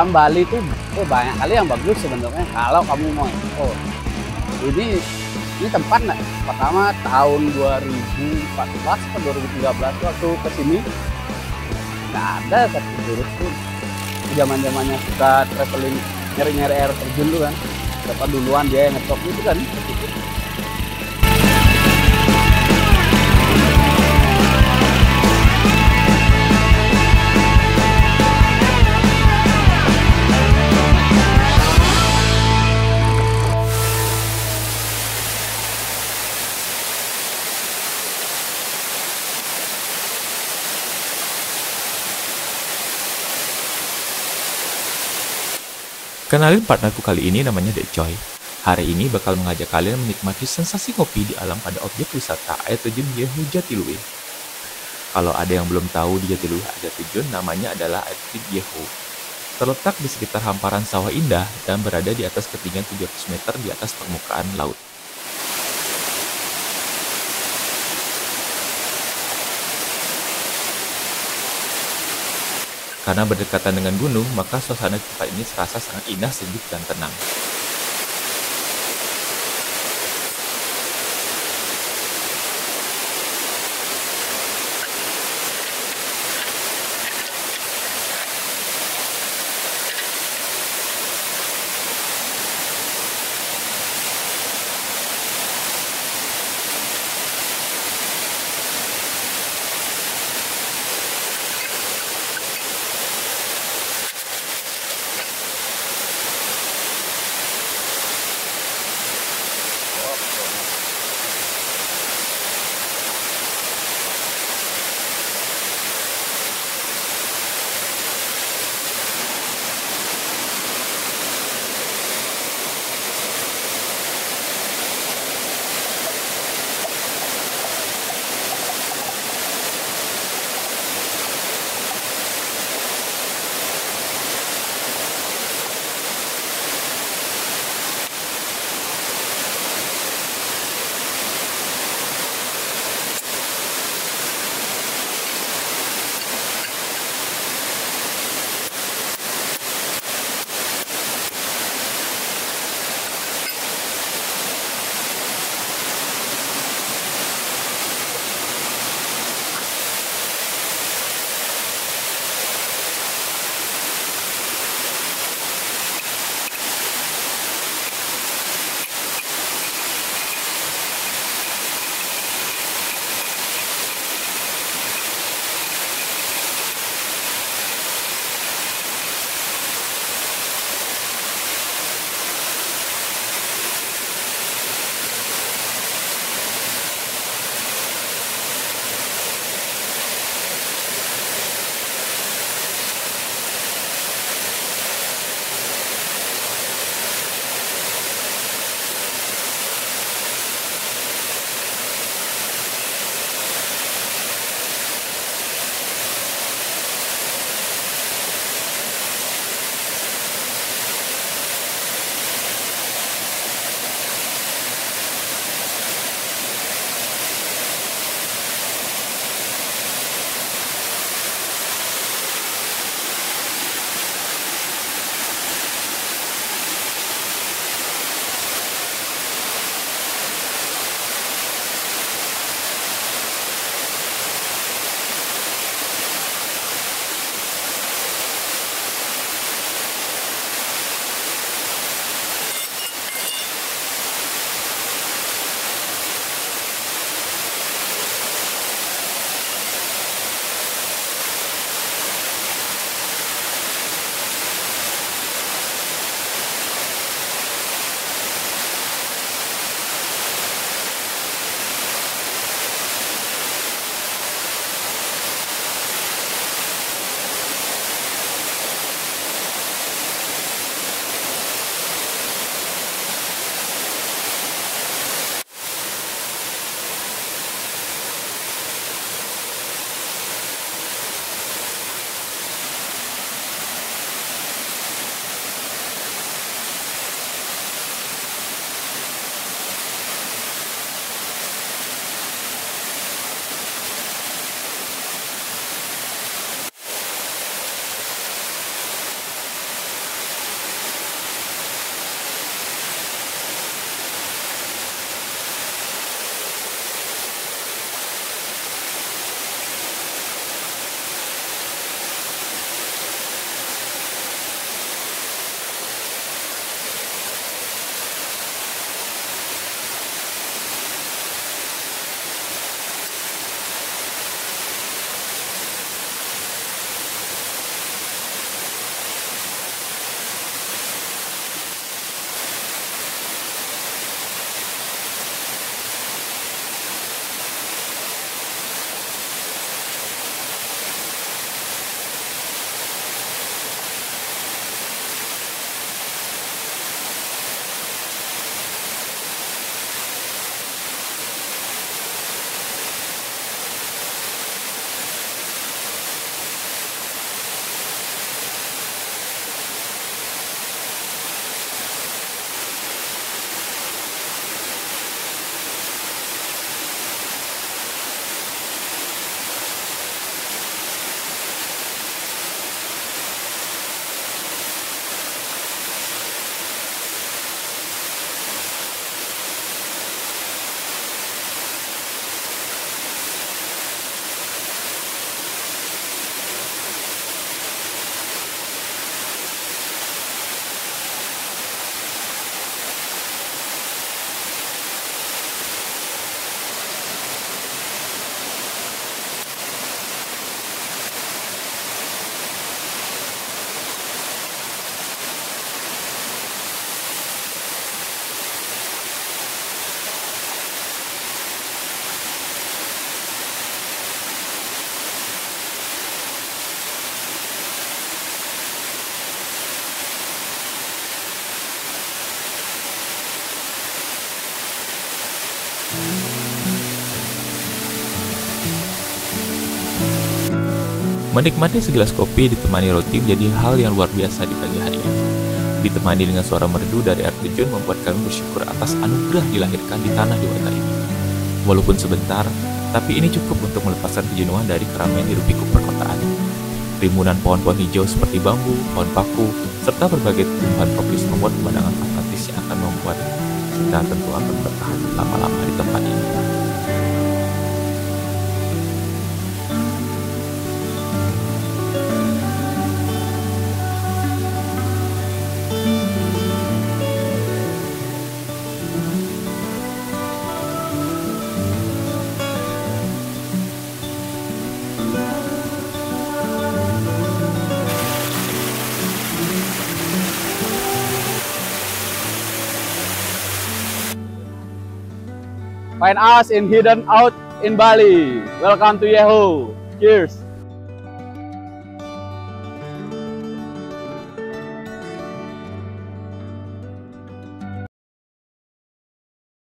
alam Bali tuh banyak kali yang bagus sebenarnya kalau kamu mau explore. Ini ini tempat pertama tahun 2014 atau 2013 waktu kesini nggak ada satu turis tuh zaman zamannya suka traveling nyari-nyari air terjun tuh kan, dapat duluan dia yang ngetop itu kan. Kenalin partnerku kali ini namanya Dek Joy. Hari ini bakal mengajak kalian menikmati sensasi ngopi di alam pada objek wisata air terjun Yehu Jatiluwih. Kalau ada yang belum tahu di Jatiluwih ada terjun namanya adalah air terjun Yehu. Terletak di sekitar hamparan sawah indah dan berada di atas ketinggian 700 meter di atas permukaan laut. Karena berdekatan dengan gunung, maka suasana tempat ini terasa sangat indah, sejuk, dan tenang. Menikmati segelas kopi ditemani roti menjadi hal yang luar biasa di pagi hari ini. Ditemani dengan suara merdu dari air terjun membuat kami bersyukur atas anugerah dilahirkan di tanah dewata ini. Walaupun sebentar, tapi ini cukup untuk melepaskan kejenuhan dari keramaian hiruk-pikuk perkotaan. Rimunan pohon-pohon hijau seperti bambu, pohon paku, serta berbagai tumbuhan tropis membuat pemandangan fantastis yang akan membuat kita tentu akan bertahan lama-lama di tempat ini. Find us in Hidden Out in Bali. Welcome to Yahoo. Cheers.